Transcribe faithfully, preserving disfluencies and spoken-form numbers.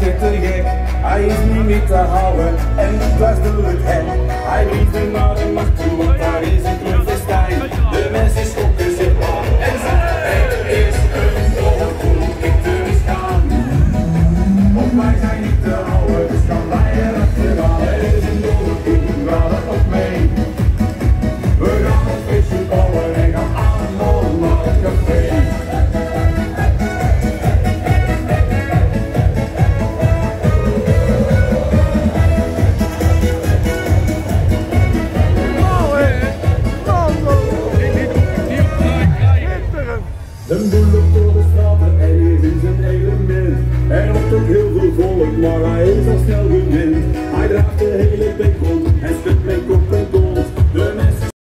zit te gek, hij is niet meer te houden en doet dwars door het hek. Hij liefde naar de macht toe, want daar is een groenfestijn. De mensen schokken zich op en zeggen: er is een doodkoel, ik durf gaan. Of wij zijn niet te houden, dus gaan wij er achteraan. Er is een doodkoel, ga er op mee. We gaan een visje bouwen en gaan allemaal naar het café. De boel loopt door de straten en hij is in zijn element. Er loopt ook heel veel volk, maar hij is al snel gewend. Hij draagt de hele beek